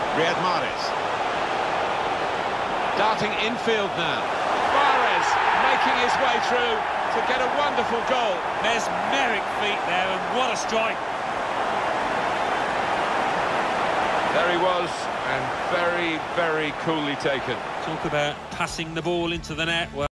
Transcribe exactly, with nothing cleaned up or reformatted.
Riyad Mahrez. Darting infield now. Mahrez making his way through to get a wonderful goal. Mesmeric feet there, and what a strike. There he was, and very, very coolly taken. Talk about passing the ball into the net. Well,